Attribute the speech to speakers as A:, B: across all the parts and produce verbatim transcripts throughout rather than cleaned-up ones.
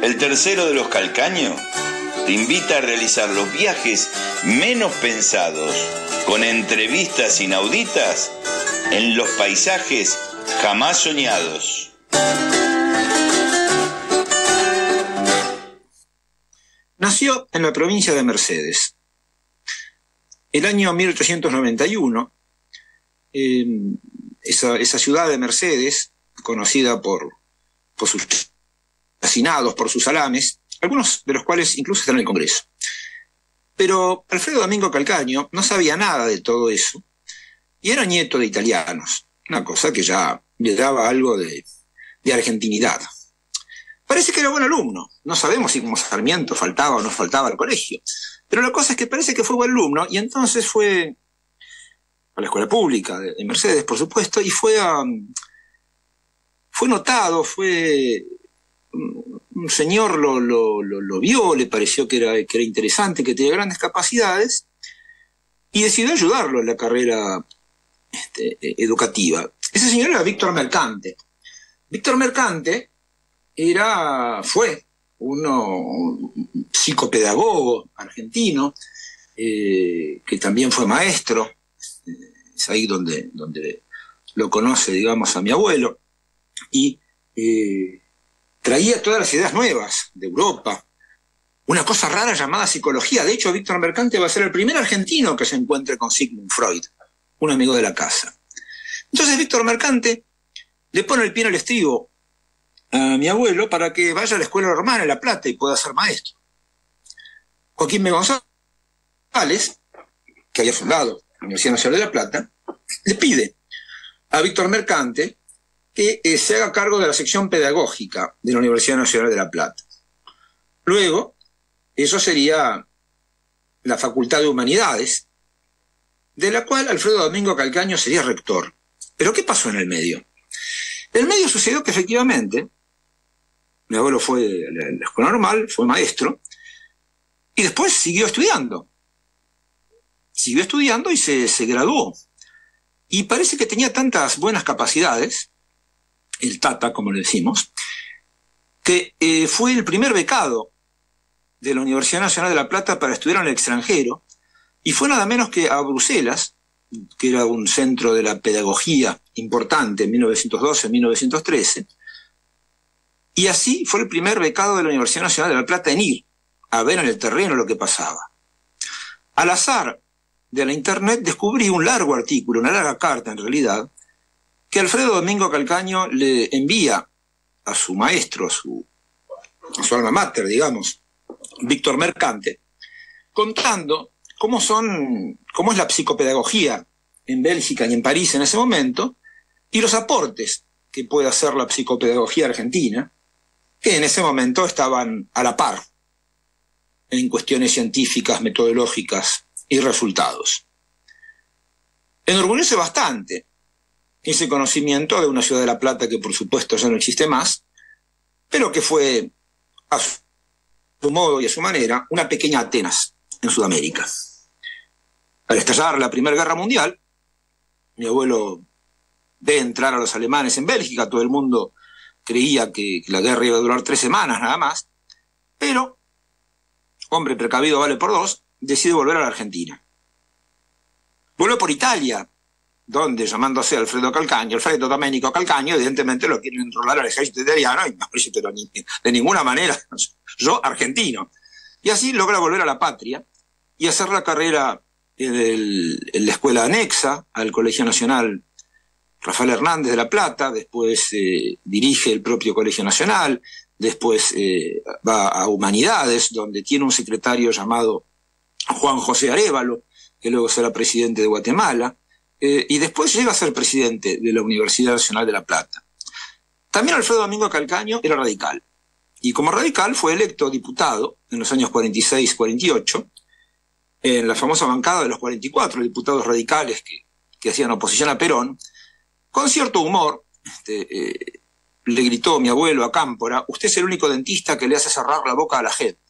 A: El tercero de los Calcaño te invita a realizar los viajes menos pensados, con entrevistas inauditas en los paisajes jamás soñados.
B: Nació en la provincia de Mercedes. El año mil ochocientos noventa y uno, eh, esa, esa ciudad de Mercedes, conocida por, por sus asesinados, por sus salames, algunos de los cuales incluso están en el Congreso. Pero Alfredo Domingo Calcaño no sabía nada de todo eso y era nieto de italianos, una cosa que ya le daba algo de, de argentinidad. Parece que era buen alumno, no sabemos si como Sarmiento faltaba o no faltaba al colegio, pero la cosa es que parece que fue buen alumno y entonces fue a la escuela pública de, de Mercedes, por supuesto, y fue, a, fue notado, fue... un señor lo, lo, lo, lo vio, le pareció que era, que era interesante, que tenía grandes capacidades, y decidió ayudarlo en la carrera este, educativa. Ese señor era Víctor Mercante. Víctor Mercante era, fue uno, un psicopedagogo argentino, eh, que también fue maestro. Es ahí donde, donde lo conoce, digamos, a mi abuelo, y eh, traía todas las ideas nuevas de Europa, una cosa rara llamada psicología. De hecho, Víctor Mercante va a ser el primer argentino que se encuentre con Sigmund Freud, un amigo de la casa. Entonces Víctor Mercante le pone el pie en el estribo a mi abuelo para que vaya a la escuela normal en La Plata y pueda ser maestro. Joaquín B. González, que había fundado la Universidad Nacional de La Plata, le pide a Víctor Mercante que eh, se haga cargo de la sección pedagógica de la Universidad Nacional de La Plata. Luego, eso sería la Facultad de Humanidades, de la cual Alfredo Domingo Calcaño sería rector. ¿Pero qué pasó en el medio? En el medio sucedió que efectivamente, mi abuelo fue a la escuela normal, fue maestro, y después siguió estudiando. Siguió estudiando y se, se graduó. Y parece que tenía tantas buenas capacidades, el Tata, como le decimos, que eh, fue el primer becado de la Universidad Nacional de La Plata para estudiar en el extranjero, y fue nada menos que a Bruselas, que era un centro de la pedagogía importante en mil novecientos doce, mil novecientos trece, y así fue el primer becado de la Universidad Nacional de La Plata en ir a ver en el terreno lo que pasaba. Al azar de la internet descubrí un largo artículo, una larga carta en realidad, que Alfredo Domingo Calcaño le envía a su maestro, a su, a su alma mater, digamos, Víctor Mercante, contando cómo son, cómo es la psicopedagogía en Bélgica y en París en ese momento, y los aportes que puede hacer la psicopedagogía argentina, que en ese momento estaban a la par en cuestiones científicas, metodológicas y resultados. Enorgullece bastante ese conocimiento de una ciudad de La Plata que por supuesto ya no existe más, pero que fue a su modo y a su manera una pequeña Atenas en Sudamérica. Al estallar la Primera Guerra Mundial, mi abuelo ve entrar a los alemanes en Bélgica, todo el mundo creía que la guerra iba a durar tres semanas nada más, pero, hombre precavido vale por dos, decide volver a la Argentina. Vuelve por Italia, donde, llamándose Alfredo Calcaño, Alfredo Domenico Calcaño, evidentemente lo quieren enrolar al ejército italiano, y no, pero de ninguna manera, yo argentino. Y así logra volver a la patria y hacer la carrera en, el, en la escuela anexa al Colegio Nacional Rafael Hernández de La Plata, después eh, dirige el propio Colegio Nacional, después eh, va a Humanidades, donde tiene un secretario llamado Juan José Arévalo, que luego será presidente de Guatemala, eh, y después llega a ser presidente de la Universidad Nacional de La Plata. También Alfredo Domingo Calcaño era radical, y como radical fue electo diputado en los años cuarenta y seis cuarenta y ocho, en la famosa bancada de los cuarenta y cuatro diputados radicales que, que hacían oposición a Perón. Con cierto humor, este, eh, le gritó mi abuelo a Cámpora: usted es el único dentista que le hace cerrar la boca a la gente.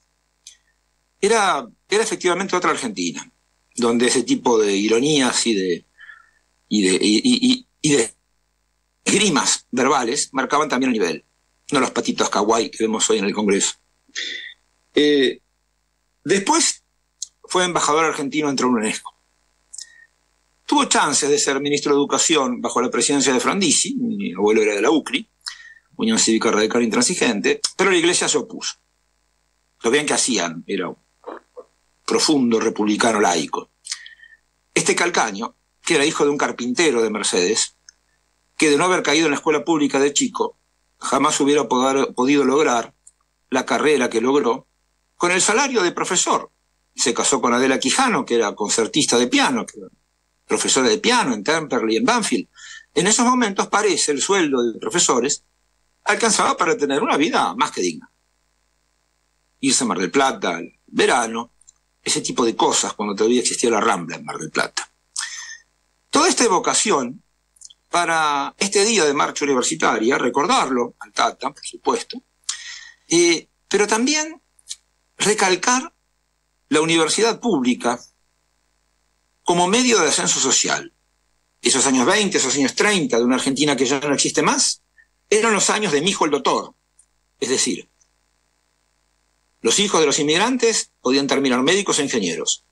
B: Era, era efectivamente otra Argentina, donde ese tipo de ironías y de, y de, y, y, y de esgrimas verbales marcaban también el nivel, no los patitos kawaii que vemos hoy en el Congreso. Eh, después fue embajador argentino ante la UNESCO. Tuvo chances de ser ministro de Educación bajo la presidencia de Frondizi, mi abuelo era de la U C R I, Unión Cívica Radical Intransigente, pero la Iglesia se opuso. Lo bien que hacían, era un profundo republicano laico. Este Calcaño, que era hijo de un carpintero de Mercedes, que de no haber caído en la escuela pública de chico, jamás hubiera poder, podido lograr la carrera que logró con el salario de profesor. Se casó con Adela Quijano, que era concertista de piano, que era profesora de piano en Temperley y en Banfield. En esos momentos parece el sueldo de profesores alcanzaba para tener una vida más que digna. Irse a Mar del Plata, el verano, ese tipo de cosas, cuando todavía existía la Rambla en Mar del Plata. Toda esta evocación para este día de marcha universitaria, recordarlo al Tata, por supuesto, eh, pero también recalcar la universidad pública como medio de ascenso social. Esos años veinte, esos años treinta de una Argentina que ya no existe más, eran los años de mi hijo el doctor. Es decir, los hijos de los inmigrantes podían terminar médicos e ingenieros.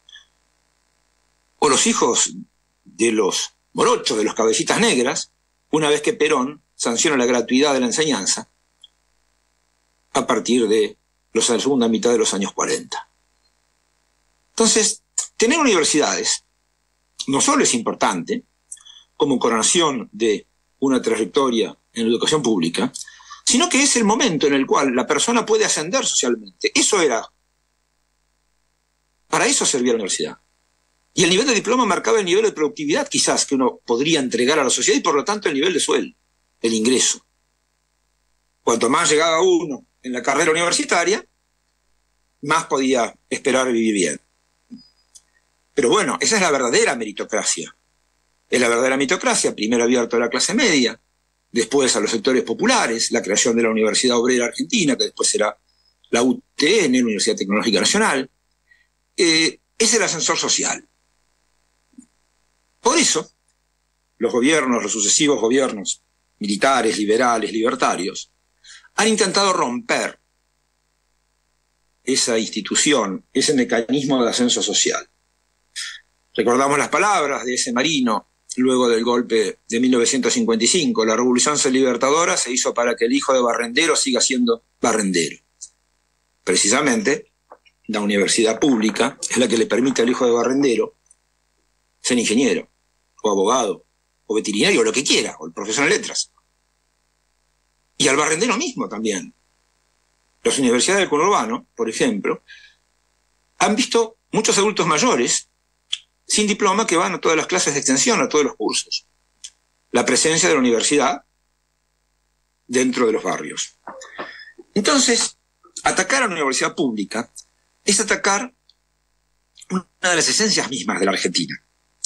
B: O los hijos de los morochos, de los cabecitas negras, una vez que Perón sanciona la gratuidad de la enseñanza, a partir de la segunda mitad de los años cuarenta. Entonces, tener universidades no solo es importante, como coronación de una trayectoria en la educación pública, sino que es el momento en el cual la persona puede ascender socialmente. Eso era. Para eso servía la universidad. Y el nivel de diploma marcaba el nivel de productividad quizás que uno podría entregar a la sociedad y por lo tanto el nivel de sueldo, el ingreso. Cuanto más llegaba uno en la carrera universitaria, más podía esperar vivir bien. Pero bueno, esa es la verdadera meritocracia. Es la verdadera meritocracia, primero abierto a la clase media, después a los sectores populares, la creación de la Universidad Obrera Argentina, que después será la U T N, la Universidad Tecnológica Nacional. Eh, es el ascensor social. Por eso, los gobiernos, los sucesivos gobiernos militares, liberales, libertarios, han intentado romper esa institución, ese mecanismo de ascenso social. Recordamos las palabras de ese marino luego del golpe de mil novecientos cincuenta y cinco. La revolución libertadora se hizo para que el hijo de barrendero siga siendo barrendero. Precisamente, la universidad pública es la que le permite al hijo de barrendero ser ingeniero, o abogado, o veterinario, o lo que quiera, o el profesor en letras. Y al barrendero mismo también. Las universidades del conurbano, por ejemplo, han visto muchos adultos mayores sin diploma que van a todas las clases de extensión, a todos los cursos. La presencia de la universidad dentro de los barrios. Entonces, atacar a la universidad pública es atacar una de las esencias mismas de la Argentina.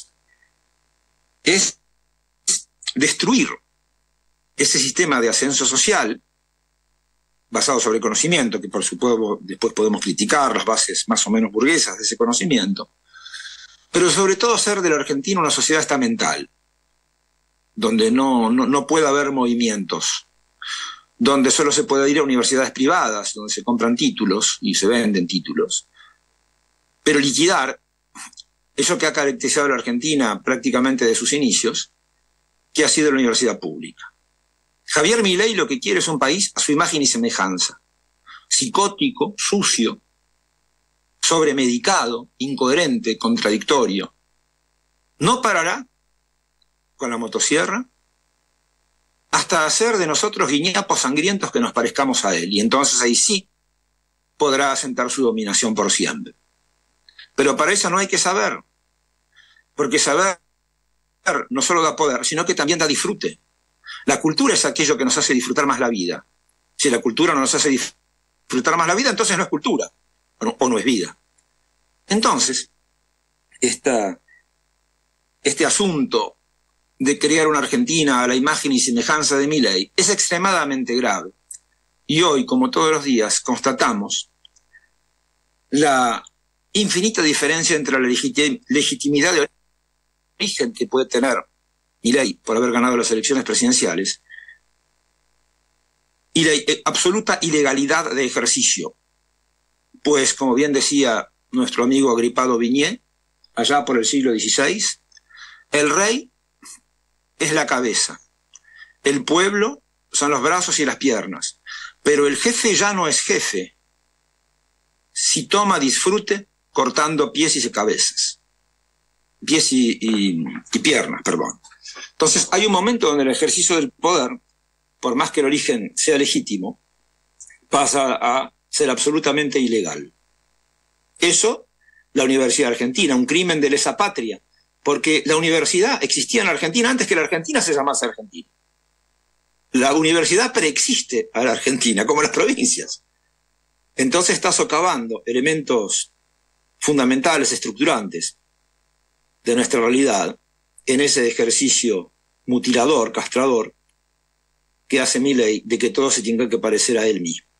B: Es destruir ese sistema de ascenso social basado sobre conocimiento, que por supuesto después podemos criticar las bases más o menos burguesas de ese conocimiento, pero sobre todo hacer de la Argentina una sociedad estamental, donde no, no, no puede haber movimientos, donde solo se puede ir a universidades privadas, donde se compran títulos y se venden títulos, pero liquidar eso que ha caracterizado a la Argentina prácticamente de sus inicios, que ha sido la universidad pública. Javier Milei lo que quiere es un país a su imagen y semejanza, psicótico, sucio, sobremedicado, incoherente, contradictorio. No parará con la motosierra hasta hacer de nosotros guiñapos sangrientos que nos parezcamos a él, y entonces ahí sí podrá asentar su dominación por siempre. Pero para eso no hay que saber, porque saber no solo da poder, sino que también da disfrute. La cultura es aquello que nos hace disfrutar más la vida. Si la cultura no nos hace disfrutar más la vida, entonces no es cultura, o no, o no es vida. Entonces, esta, este asunto de crear una Argentina a la imagen y semejanza de Milei es extremadamente grave. Y hoy, como todos los días, constatamos la infinita diferencia entre la legit- legitimidad de origen que puede tener Milei por haber ganado las elecciones presidenciales y la eh, absoluta ilegalidad de ejercicio. Pues, como bien decía nuestro amigo Agripado Viñé, allá por el siglo dieciséis, el rey es la cabeza, el pueblo son los brazos y las piernas, pero el jefe ya no es jefe si toma disfrute cortando pies y cabezas, pies y, y, y piernas, perdón. Entonces hay un momento donde el ejercicio del poder, por más que el origen sea legítimo, pasa a ser absolutamente ilegal. Eso, la Universidad Argentina, un crimen de lesa patria, porque la universidad existía en la Argentina antes que la Argentina se llamase Argentina. La universidad preexiste a la Argentina, como las provincias. Entonces está socavando elementos fundamentales, estructurantes de nuestra realidad en ese ejercicio mutilador, castrador, que hace Milei de que todo se tenga que parecer a él mismo.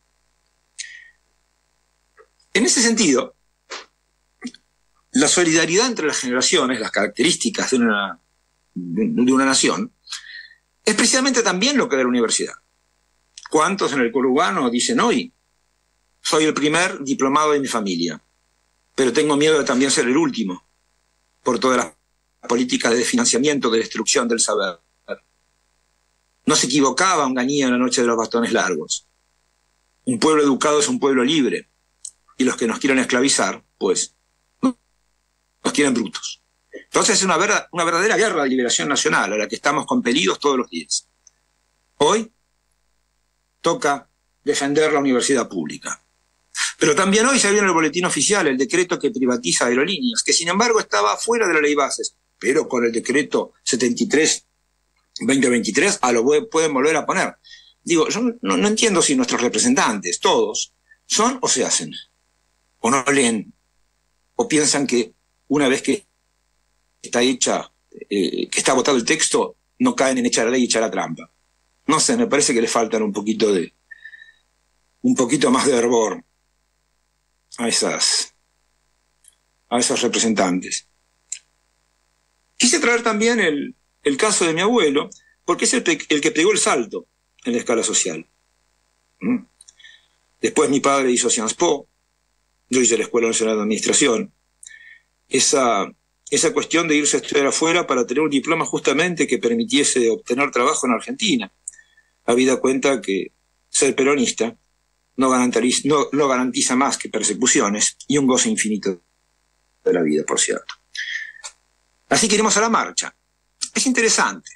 B: En ese sentido, la solidaridad entre las generaciones, las características de una, de una nación, es precisamente también lo que da la universidad. ¿Cuántos en el conurbano dicen hoy, soy el primer diplomado de mi familia, pero tengo miedo de también ser el último, por todas las políticas de financiamiento, de destrucción del saber? No se equivocaba Onganía en la noche de los bastones largos. Un pueblo educado es un pueblo libre, y los que nos quieren esclavizar, pues, nos quieren brutos. Entonces es una, verdad, una verdadera guerra de liberación nacional a la que estamos compelidos todos los días. Hoy toca defender la universidad pública. Pero también hoy se viene en el boletín oficial el decreto que privatiza aerolíneas, que sin embargo estaba fuera de la ley bases, pero con el decreto setenta y tres veinte veintitrés a lo pueden volver a poner. Digo, yo no, no entiendo si nuestros representantes, todos, son o se hacen, o no leen, o piensan que una vez que está hecha, eh, que está votado el texto, no caen en echar la ley y echar la trampa. No sé, me parece que le faltan un poquito de, un poquito más de hervor a esas, a esos representantes. Quise traer también el, el caso de mi abuelo, porque es el, el que pegó el salto en la escala social. ¿Mm? Después mi padre hizo Sciences Po, yo hice la Escuela Nacional de Administración. Esa, esa cuestión de irse a estudiar afuera para tener un diploma justamente que permitiese obtener trabajo en Argentina, habida cuenta que ser peronista no garantiza, no, no garantiza más que persecuciones y un goce infinito de la vida, por cierto. Así que iremos a la marcha. Es interesante.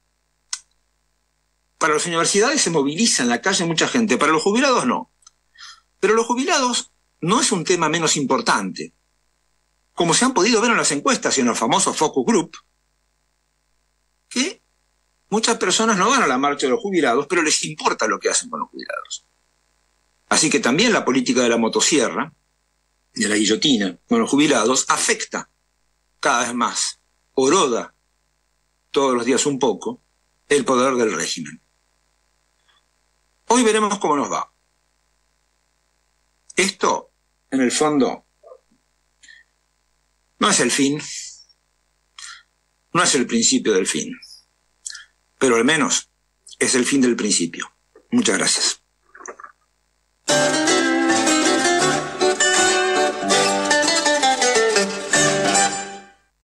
B: Para las universidades se moviliza en la calle mucha gente, para los jubilados no. Pero los jubilados no es un tema menos importante. Como se han podido ver en las encuestas y en los famosos focus group, que muchas personas no van a la marcha de los jubilados, pero les importa lo que hacen con los jubilados. Así que también la política de la motosierra, de la guillotina, con los jubilados, afecta cada vez más, oroda todos los días un poco, el poder del régimen. Hoy veremos cómo nos va. Esto, en el fondo, no es el fin, no es el principio del fin, pero al menos es el fin del principio. Muchas gracias.